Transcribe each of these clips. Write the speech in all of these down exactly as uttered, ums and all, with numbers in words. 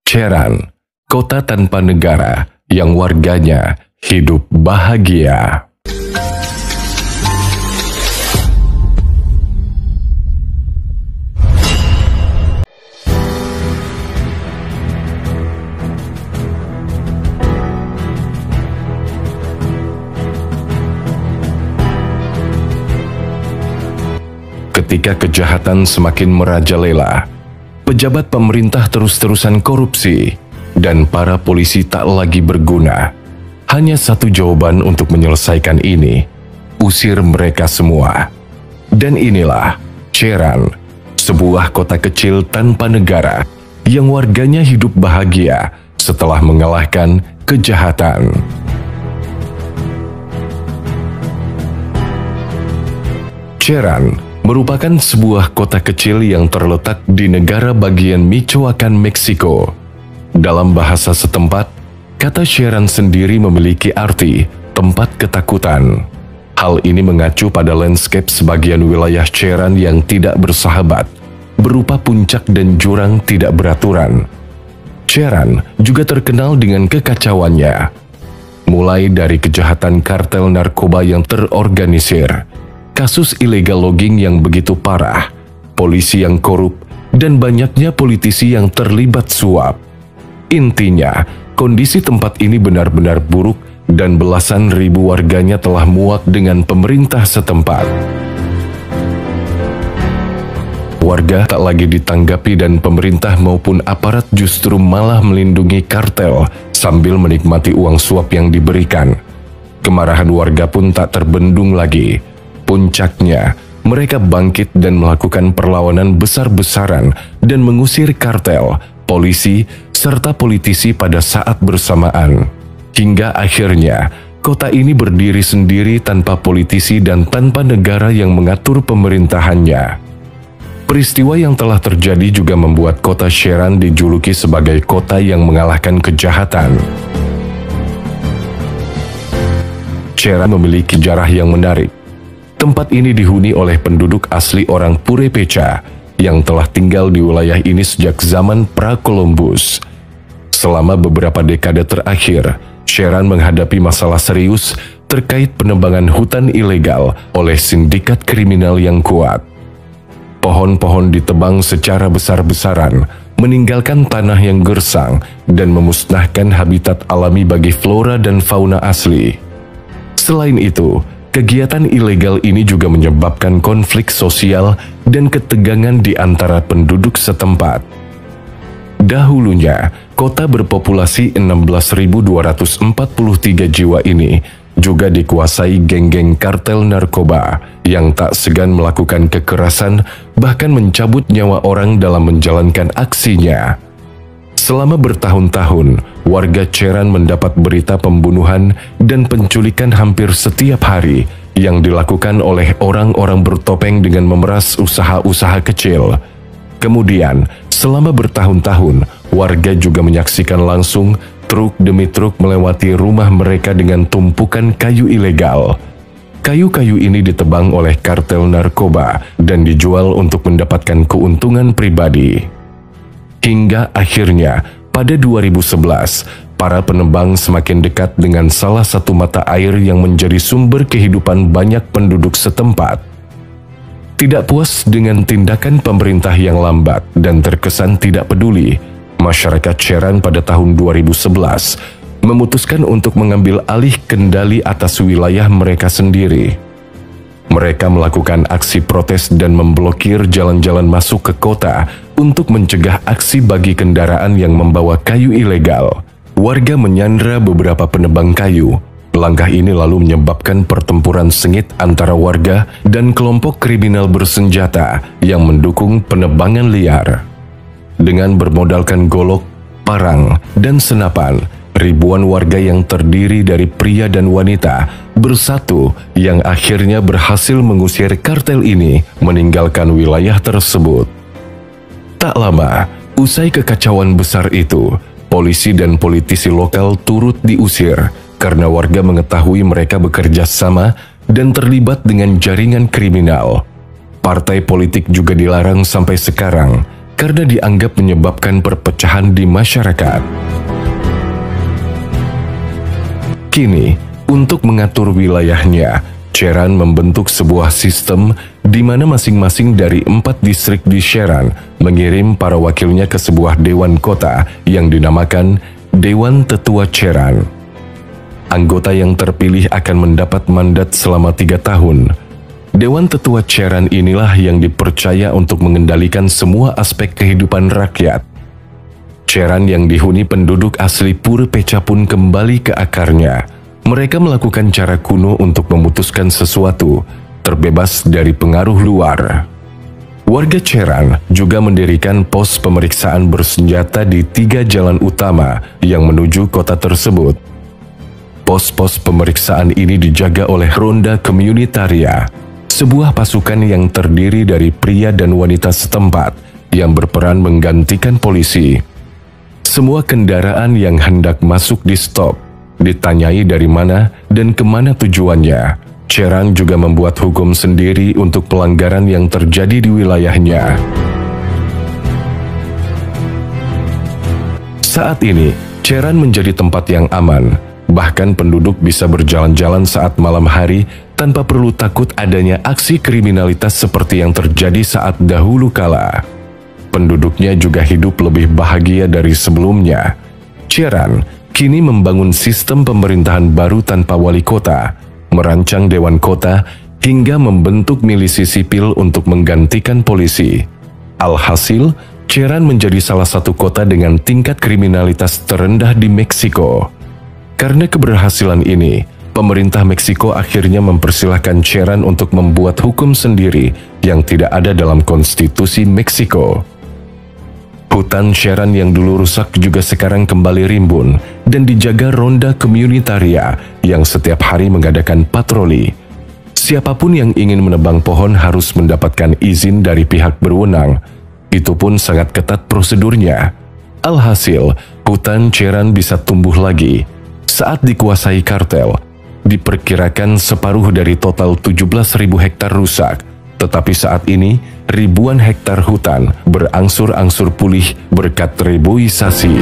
Cheran, kota tanpa negara yang warganya hidup bahagia. Ketika kejahatan semakin merajalela, pejabat pemerintah terus-terusan korupsi, dan para polisi tak lagi berguna. Hanya satu jawaban untuk menyelesaikan ini: usir mereka semua. Dan inilah Cheran, sebuah kota kecil tanpa negara yang warganya hidup bahagia setelah mengalahkan kejahatan. Cheran merupakan sebuah kota kecil yang terletak di negara bagian Michoacán, Meksiko. Dalam bahasa setempat, kata Cheran sendiri memiliki arti tempat ketakutan. Hal ini mengacu pada landscape sebagian wilayah Cheran yang tidak bersahabat, berupa puncak dan jurang tidak beraturan. Cheran juga terkenal dengan kekacauannya, mulai dari kejahatan kartel narkoba yang terorganisir, kasus illegal logging yang begitu parah, polisi yang korup, dan banyaknya politisi yang terlibat suap. Intinya, kondisi tempat ini benar-benar buruk dan belasan ribu warganya telah muak dengan pemerintah setempat. Warga tak lagi ditanggapi dan pemerintah maupun aparat justru malah melindungi kartel sambil menikmati uang suap yang diberikan. Kemarahan warga pun tak terbendung lagi. Puncaknya, mereka bangkit dan melakukan perlawanan besar-besaran dan mengusir kartel, polisi, serta politisi pada saat bersamaan. Hingga akhirnya, kota ini berdiri sendiri tanpa politisi dan tanpa negara yang mengatur pemerintahannya. Peristiwa yang telah terjadi juga membuat kota Cheran dijuluki sebagai kota yang mengalahkan kejahatan. Cheran memiliki sejarah yang menarik. Tempat ini dihuni oleh penduduk asli orang Purepecha yang telah tinggal di wilayah ini sejak zaman pra-Columbus. Selama beberapa dekade terakhir, Cheran menghadapi masalah serius terkait penebangan hutan ilegal oleh sindikat kriminal yang kuat. Pohon-pohon ditebang secara besar-besaran, meninggalkan tanah yang gersang dan memusnahkan habitat alami bagi flora dan fauna asli. Selain itu, kegiatan ilegal ini juga menyebabkan konflik sosial dan ketegangan di antara penduduk setempat. Dahulunya, kota berpopulasi enam belas ribu dua ratus empat puluh tiga jiwa ini juga dikuasai geng-geng kartel narkoba yang tak segan melakukan kekerasan, bahkan mencabut nyawa orang dalam menjalankan aksinya. Selama bertahun-tahun, warga Cheran mendapat berita pembunuhan dan penculikan hampir setiap hari yang dilakukan oleh orang-orang bertopeng dengan memeras usaha-usaha kecil. Kemudian, selama bertahun-tahun, warga juga menyaksikan langsung truk demi truk melewati rumah mereka dengan tumpukan kayu ilegal. Kayu-kayu ini ditebang oleh kartel narkoba dan dijual untuk mendapatkan keuntungan pribadi. Hingga akhirnya, pada dua ribu sebelas, para penebang semakin dekat dengan salah satu mata air yang menjadi sumber kehidupan banyak penduduk setempat. Tidak puas dengan tindakan pemerintah yang lambat dan terkesan tidak peduli, masyarakat Cheran pada tahun dua ribu sebelas memutuskan untuk mengambil alih kendali atas wilayah mereka sendiri. Mereka melakukan aksi protes dan memblokir jalan-jalan masuk ke kota untuk mencegah aksi bagi kendaraan yang membawa kayu ilegal. Warga menyandra beberapa penebang kayu. Langkah ini lalu menyebabkan pertempuran sengit antara warga dan kelompok kriminal bersenjata yang mendukung penebangan liar. Dengan bermodalkan golok, parang, dan senapan, ribuan warga yang terdiri dari pria dan wanita bersatu yang akhirnya berhasil mengusir kartel ini meninggalkan wilayah tersebut. Tak lama, usai kekacauan besar itu, polisi dan politisi lokal turut diusir karena warga mengetahui mereka bekerja sama dan terlibat dengan jaringan kriminal. Partai politik juga dilarang sampai sekarang, karena dianggap menyebabkan perpecahan di masyarakat. Kini, untuk mengatur wilayahnya, Cheran membentuk sebuah sistem di mana masing-masing dari empat distrik di Cheran mengirim para wakilnya ke sebuah dewan kota yang dinamakan Dewan Tetua Cheran. Anggota yang terpilih akan mendapat mandat selama tiga tahun. Dewan Tetua Cheran inilah yang dipercaya untuk mengendalikan semua aspek kehidupan rakyat. Cheran yang dihuni penduduk asli Pura Pecha pun kembali ke akarnya. Mereka melakukan cara kuno untuk memutuskan sesuatu, terbebas dari pengaruh luar. Warga Cheran juga mendirikan pos pemeriksaan bersenjata di tiga jalan utama yang menuju kota tersebut. Pos-pos pemeriksaan ini dijaga oleh Ronda Komunitaria, sebuah pasukan yang terdiri dari pria dan wanita setempat yang berperan menggantikan polisi. Semua kendaraan yang hendak masuk di stop, ditanyai dari mana dan kemana tujuannya. Cheran juga membuat hukum sendiri untuk pelanggaran yang terjadi di wilayahnya. Saat ini, Cheran menjadi tempat yang aman. Bahkan penduduk bisa berjalan-jalan saat malam hari tanpa perlu takut adanya aksi kriminalitas seperti yang terjadi saat dahulu kala. Penduduknya juga hidup lebih bahagia dari sebelumnya. Cheran kini membangun sistem pemerintahan baru tanpa wali kota, merancang dewan kota, hingga membentuk milisi sipil untuk menggantikan polisi. Alhasil, Cheran menjadi salah satu kota dengan tingkat kriminalitas terendah di Meksiko. Karena keberhasilan ini, pemerintah Meksiko akhirnya mempersilahkan Cheran untuk membuat hukum sendiri yang tidak ada dalam konstitusi Meksiko. Hutan Cheran yang dulu rusak juga sekarang kembali rimbun dan dijaga Ronda Komunitaria yang setiap hari mengadakan patroli. Siapapun yang ingin menebang pohon harus mendapatkan izin dari pihak berwenang. Itu pun sangat ketat prosedurnya. Alhasil, hutan Cheran bisa tumbuh lagi. Saat dikuasai kartel, diperkirakan separuh dari total tujuh belas ribu hektar rusak. Tetapi saat ini, ribuan hektar hutan berangsur-angsur pulih berkat reboisasi.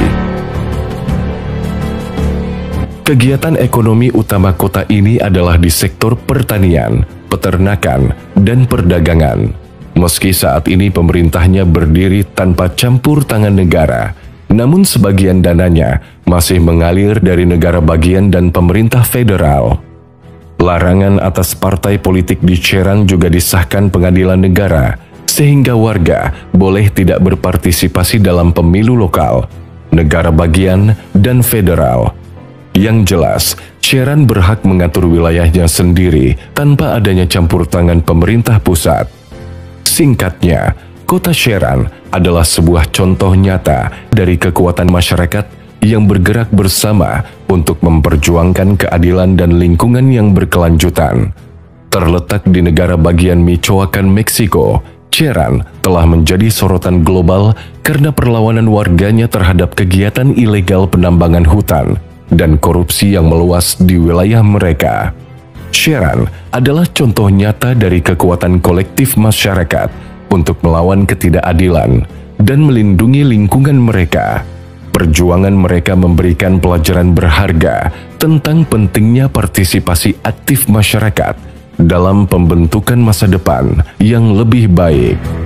Kegiatan ekonomi utama kota ini adalah di sektor pertanian, peternakan, dan perdagangan. Meski saat ini pemerintahnya berdiri tanpa campur tangan negara, namun sebagian dananya masih mengalir dari negara bagian dan pemerintah federal. Larangan atas partai politik di Cheran juga disahkan pengadilan negara, sehingga warga boleh tidak berpartisipasi dalam pemilu lokal, negara bagian, dan federal. Yang jelas, Cheran berhak mengatur wilayahnya sendiri tanpa adanya campur tangan pemerintah pusat. Singkatnya, kota Cheran adalah sebuah contoh nyata dari kekuatan masyarakat yang bergerak bersama untuk memperjuangkan keadilan dan lingkungan yang berkelanjutan. Terletak di negara bagian Michoacán, Meksiko, Cheran telah menjadi sorotan global karena perlawanan warganya terhadap kegiatan ilegal penambangan hutan dan korupsi yang meluas di wilayah mereka. Cheran adalah contoh nyata dari kekuatan kolektif masyarakat untuk melawan ketidakadilan dan melindungi lingkungan mereka. Perjuangan mereka memberikan pelajaran berharga tentang pentingnya partisipasi aktif masyarakat dalam pembentukan masa depan yang lebih baik.